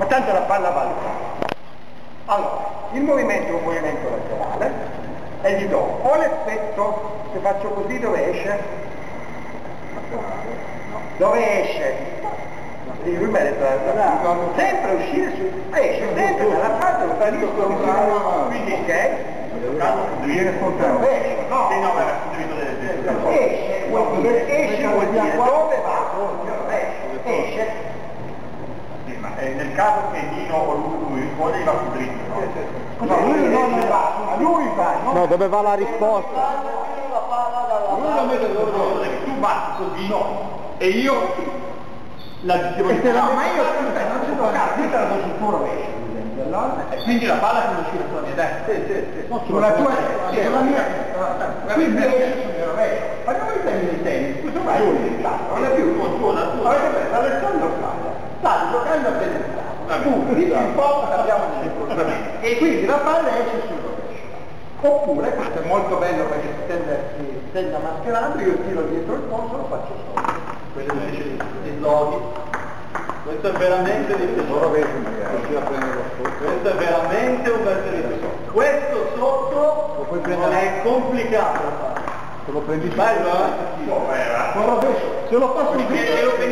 Tanto la palla va là. Allora, il movimento è un movimento laterale e gli do o l'effetto, se faccio così dove esce? Dove esce? Sempre uscire esce sempre dalla parte lo sta lì, quindi ok? Viene contro il rovescio, no? Esce vuol dire dove va? Esce. Nel caso che Dino o lui risponde va su dritto, no? No, lui non va, lui va. No, dove va la risposta? Lui lo mette dove tu batti così, e io la devo dire. No, ma io non ci toccare, qui te la do sul tuo rovescio, ad esempio, allora. Quindi la palla come uscire sulla mia destra? Sì. Sulla tua, sulla mia. Quindi esce sul mio rovescio. Parliamo di tennis di tennis, questo va non è più il tuo, Alessandro sta giocando a tennis. Lì un po' abbiamo e quindi la palla esce sul rovescio. Oppure, questo è molto bello perché si tende a mascherando, io tiro dietro il polso, lo faccio solo. Questo è veramente difficile. Questo è veramente un bel servizio. Questo sotto non è complicato da fare. Se lo prendi bello, Se lo fa sul dritto,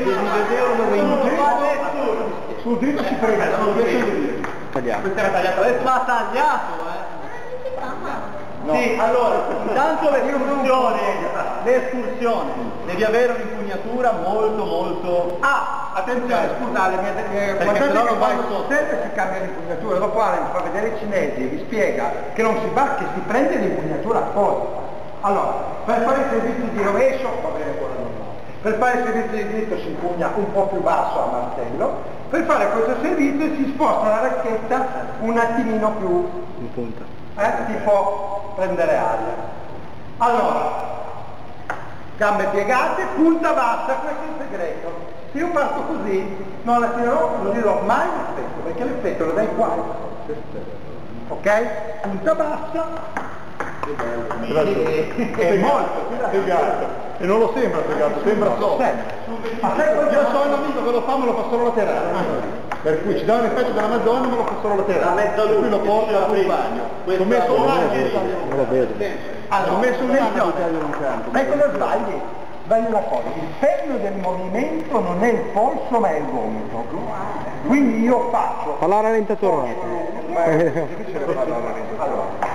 sul dritto si prende, sul dritto tagliato. Questo era tagliato, adesso va tagliato, No. Sì, allora, intanto l'escursione, devi avere un'impugnatura molto... Ah, attenzione, scusate, guardate che quando serve si cambia l'impugnatura, dopo Allen fa vedere i cinesi e vi spiega che non si va, che si prende l'impugnatura apposta. Allora, per fare il servizio di rovescio, va bene quella normale. Per fare il servizio di dritto si impugna un po' più basso a martello, per fare questo servizio si sposta la racchetta un attimino più in punta. Tipo prendere aria. Allora, gambe piegate, punta bassa, questo è il segreto. Se io parto così, non la tirerò, non dirò mai l'effetto, perché l'effetto lo dai qua. Ok? Punta bassa. È molto piegato. E non lo sembra piegato, sembra solo. Ma sai cosa? Io so un amico che lo fa, me lo fa solo laterale. Per cui ci dà un effetto della Madonna, me lo fa solo laterale. La mezzaluna, qui lo porta a un bagno. Ho messo un anno, non lo vedo. Ho messo un anno. Sai cosa sbagli? Sbagli una cosa, il segno del movimento non è il polso ma è il gomito. Quindi io faccio. Fa la rallentatore. Allora.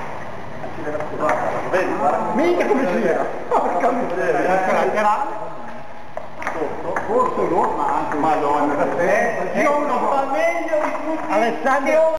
Mica come gira. Laterale. Corso ma anche Madonna. Io uno fa meglio di tutti. Alessandro